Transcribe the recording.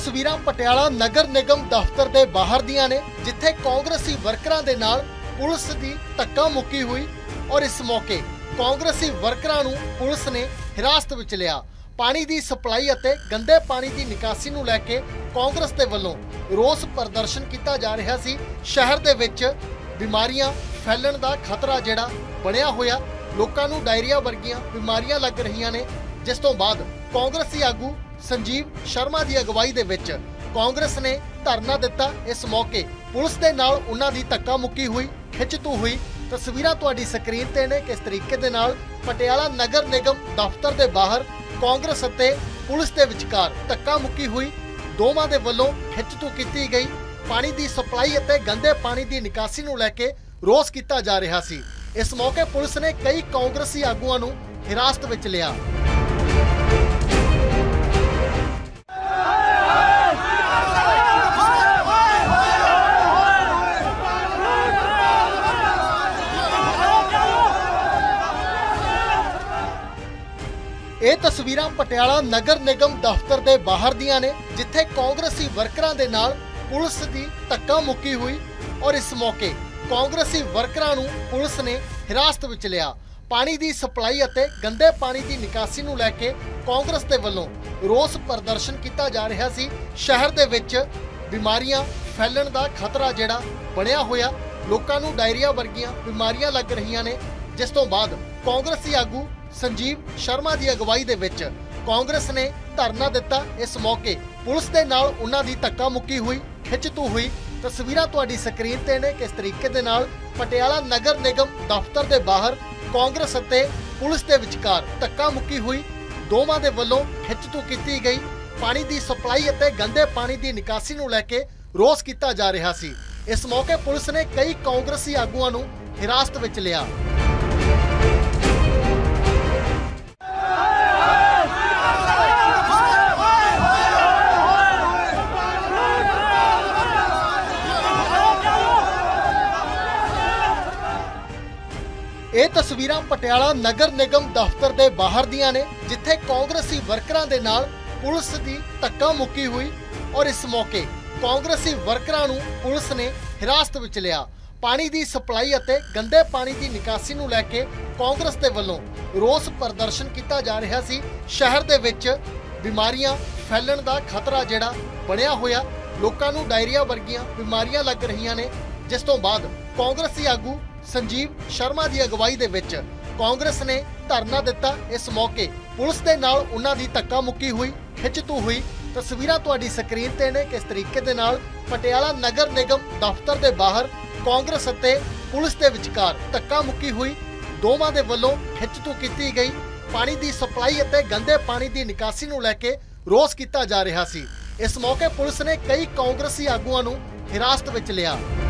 ਤਸਵੀਰਾਂ ਪਟਿਆਲਾ ਨਗਰ ਨਿਗਮ ਦਫ਼ਤਰ ਦੇ ਬਾਹਰ ਦੀਆਂ ਨੇ, ਜਿੱਥੇ ਕਾਂਗਰਸੀ ਵਰਕਰਾਂ ਦੇ ਨਾਲ ਪੁਲਿਸ ਦੀ ਧੱਕਾ ਮੁੱਕੀ ਹੋਈ ਔਰ ਇਸ ਮੌਕੇ ਕਾਂਗਰਸੀ ਵਰਕਰਾਂ ਨੂੰ ਪੁਲਿਸ ਨੇ ਹਿਰਾਸਤ ਵਿੱਚ ਲਿਆ। ਪਾਣੀ ਦੀ ਸਪਲਾਈ ਅਤੇ ਗੰਦੇ ਪਾਣੀ ਦੀ ਨਿਕਾਸੀ ਨੂੰ ਲੈ ਕੇ ਕਾਂਗਰਸ ਦੇ ਵੱਲੋਂ ਰੋਸ ਪ੍ਰਦਰਸ਼ਨ ਕੀਤਾ ਜਾ ਰਿਹਾ ਸੀ। ਸ਼ਹਿਰ ਦੇ ਵਿੱਚ ਬਿਮਾਰੀਆਂ ਫੈਲਣ ਦਾ ਖਤਰਾ ਜਿਹੜਾ ਬਣਿਆ ਹੋਇਆ, ਲੋਕਾਂ ਨੂੰ ਡਾਇਰੀਆ ਵਰਗੀਆਂ ਬਿਮਾਰੀਆਂ ਲੱਗ ਰਹੀਆਂ ਨੇ, ਜਿਸ ਤੋਂ ਬਾਅਦ ਕਾਂਗਰਸੀ ਆਗੂ ਸੰਜੀਵ ਸ਼ਰਮਾ ਦੀ ਅਗਵਾਈ ਦੇ ਵਿੱਚ ਕਾਂਗਰਸ ਨੇ ਧਰਨਾ ਦਿੱਤਾ। ਇਸ ਮੌਕੇ ਪੁਲਿਸ ਦੇ ਨਾਲ ਉਹਨਾਂ ਦੀ ਧੱਕਾ ਮੁੱਕੀ ਹੋਈ, ਖਿੱਚਤੂ ਹੋਈ ਤਸਵੀਰਾਂ ਤੁਹਾਡੀ ਸਕਰੀਨ ਤੇ ਨੇ। ਕਿਸ ਤਰੀਕੇ ਦੇ ਨਾਲ ਪਟਿਆਲਾ ਨਗਰ ਨਿਗਮ ਦਫ਼ਤਰ ਦੇ ਬਾਹਰ ਕਾਂਗਰਸ ਅਤੇ ਪੁਲਿਸ ਦੇ ਵਿਚਕਾਰ ਧੱਕਾ ਮੁੱਕੀ ਹੋਈ, ਦੋਵਾਂ ਦੇ ਵੱਲੋਂ ਖਿੱਚਤੂ ਕੀਤੀ ਗਈ। ਪਾਣੀ ਦੀ ਸਪਲਾਈ ਅਤੇ ਗੰਦੇ ਪਾਣੀ ਦੀ ਨਿਕਾਸੀ ਨੂੰ ਲੈ ਕੇ ਰੋਸ ਕੀਤਾ ਜਾ ਰਿਹਾ ਸੀ। ਇਸ ਮੌਕੇ ਪੁਲਿਸ ਨੇ ਕਈ ਕਾਂਗਰਸੀ ਆਗੂਆਂ ਨੂੰ ਹਿਰਾਸਤ ਵਿੱਚ ਲਿਆ। ਇਹ ਤਸਵੀਰਾਂ ਪਟਿਆਲਾ ਨਗਰ ਨਿਗਮ ਦਫ਼ਤਰ ਦੇ ਬਾਹਰ ਦੀਆਂ ਨੇ, ਜਿੱਥੇ ਕਾਂਗਰਸੀ ਵਰਕਰਾਂ ਦੇ ਨਾਲ ਪੁਲਿਸ ਦੀ ਧੱਕਾ ਮੁੱਕੀ ਹੋਈ ਔਰ ਇਸ ਮੌਕੇ ਕਾਂਗਰਸੀ ਵਰਕਰਾਂ ਨੂੰ ਪੁਲਿਸ ਨੇ ਹਿਰਾਸਤ ਵਿੱਚ ਲਿਆ। ਪਾਣੀ ਦੀ ਸਪਲਾਈ ਅਤੇ ਗੰਦੇ ਪਾਣੀ ਦੀ ਨਿਕਾਸੀ ਨੂੰ ਲੈ ਕੇ ਕਾਂਗਰਸ ਦੇ ਵੱਲੋਂ ਰੋਸ ਪ੍ਰਦਰਸ਼ਨ ਕੀਤਾ ਜਾ ਰਿਹਾ ਸੀ। ਸ਼ਹਿਰ ਦੇ ਵਿੱਚ ਬਿਮਾਰੀਆਂ ਫੈਲਣ ਦਾ ਖਤਰਾ ਜਿਹੜਾ ਬਣਿਆ ਹੋਇਆ, ਲੋਕਾਂ ਨੂੰ ਡਾਇਰੀਆ ਵਰਗੀਆਂ ਬਿਮਾਰੀਆਂ ਲੱਗ ਰਹੀਆਂ ਨੇ, ਜਿਸ ਤੋਂ ਬਾਅਦ ਕਾਂਗਰਸੀ ਆਗੂ ਸੰਜੀਵ ਸ਼ਰਮਾ ਦੀ ਅਗਵਾਈ ਦੇ ਵਿੱਚ ਕਾਂਗਰਸ ਨੇ ਧਰਨਾ ਦਿੱਤਾ। ਇਸ ਮੌਕੇ ਪੁਲਿਸ ਦੇ ਨਾਲ ਉਹਨਾਂ ਦੀ ਧੱਕਾ ਮੁੱਕੀ ਹੋਈ, ਖਿੱਚਤੂ ਹੋਈ ਤਸਵੀਰਾਂ ਤੁਹਾਡੀ ਸਕਰੀਨ ਤੇ ਨੇ। ਕਿਸ ਤਰੀਕੇ ਦੇ ਨਾਲ ਪਟਿਆਲਾ ਨਗਰ ਨਿਗਮ ਦਫ਼ਤਰ ਦੇ ਬਾਹਰ ਕਾਂਗਰਸ ਅਤੇ ਪੁਲਿਸ ਦੇ ਵਿਚਕਾਰ ਧੱਕਾ ਮੁੱਕੀ ਹੋਈ, ਦੋਵਾਂ ਦੇ ਵੱਲੋਂ ਖਿੱਚਤੂ ਕੀਤੀ ਗਈ। ਪਾਣੀ ਦੀ ਸਪਲਾਈ ਅਤੇ ਗੰਦੇ ਪਾਣੀ ਦੀ ਨਿਕਾਸੀ ਨੂੰ ਲੈ ਕੇ ਰੋਸ ਕੀਤਾ ਜਾ ਰਿਹਾ ਸੀ। ਇਸ ਮੌਕੇ ਪੁਲਿਸ ਨੇ ਕਈ ਕਾਂਗਰਸੀ ਆਗੂਆਂ ਨੂੰ ਹਿਰਾਸਤ ਵਿੱਚ ਲਿਆ। ਇਹ ਤਸਵੀਰਾਂ ਪਟਿਆਲਾ ਨਗਰ ਨਿਗਮ ਦਫ਼ਤਰ ਦੇ ਬਾਹਰ ਦੀਆਂ ਨੇ, ਜਿੱਥੇ ਕਾਂਗਰਸੀ ਵਰਕਰਾਂ ਦੇ ਨਾਲ ਪੁਲਿਸ ਦੀ ਧੱਕਾ ਮੁੱਕੀ ਹੋਈ ਔਰ ਇਸ ਮੌਕੇ ਕਾਂਗਰਸੀ ਵਰਕਰਾਂ ਨੂੰ ਪੁਲਿਸ ਨੇ ਹਿਰਾਸਤ ਵਿੱਚ ਲਿਆ। ਪਾਣੀ ਦੀ ਸਪਲਾਈ ਅਤੇ ਗੰਦੇ ਪਾਣੀ ਦੀ ਨਿਕਾਸੀ ਨੂੰ ਲੈ ਕੇ ਕਾਂਗਰਸ ਦੇ ਵੱਲੋਂ ਰੋਸ ਪ੍ਰਦਰਸ਼ਨ ਕੀਤਾ ਜਾ ਰਿਹਾ ਸੀ। ਸ਼ਹਿਰ ਦੇ ਵਿੱਚ ਬਿਮਾਰੀਆਂ ਫੈਲਣ ਦਾ ਖਤਰਾ ਜਿਹੜਾ ਬਣਿਆ ਹੋਇਆ, ਲੋਕਾਂ ਨੂੰ ਡਾਇਰੀਆ ਵਰਗੀਆਂ ਬਿਮਾਰੀਆਂ ਲੱਗ ਰਹੀਆਂ ਨੇ, ਜਿਸ ਤੋਂ ਬਾਅਦ ਕਾਂਗਰਸੀ ਆਗੂ ਸੰਜੀਵ ਸ਼ਰਮਾ ਦੀ ਅਗਵਾਈ ਦੇ ਵਿੱਚ ਕਾਂਗਰਸ ਨੇ ਧਰਨਾ ਦਿੱਤਾ। ਇਸ ਮੌਕੇ ਪੁਲਿਸ ਦੇ ਨਾਲ ਉਹਨਾਂ ਦੀ ਧੱਕਾ ਮੁੱਕੀ ਹੋਈ, ਖਿੱਚਤੂ ਹੋਈ ਤਸਵੀਰਾਂ ਤੁਹਾਡੀ ਸਕਰੀਨ ਤੇ ਨੇ। ਕਿਸ ਤਰੀਕੇ ਦੇ ਨਾਲ ਪਟਿਆਲਾ ਨਗਰ ਨਿਗਮ ਦਫ਼ਤਰ ਦੇ ਬਾਹਰ ਕਾਂਗਰਸ ਅਤੇ ਪੁਲਿਸ ਦੇ ਵਿਚਕਾਰ ਧੱਕਾ ਮੁੱਕੀ ਹੋਈ, ਦੋਵਾਂ ਦੇ ਵੱਲੋਂ ਖਿੱਚਤੂ ਕੀਤੀ ਗਈ। ਪਾਣੀ ਦੀ ਸਪਲਾਈ ਅਤੇ ਗੰਦੇ ਪਾਣੀ ਦੀ ਨਿਕਾਸੀ ਨੂੰ ਲੈ ਕੇ ਰੋਸ ਕੀਤਾ ਜਾ ਰਿਹਾ ਸੀ। ਇਸ ਮੌਕੇ ਪੁਲਿਸ ਨੇ ਕਈ ਕਾਂਗਰਸੀ ਆਗੂਆਂ ਨੂੰ ਹਿਰਾਸਤ ਵਿੱਚ ਲਿਆ।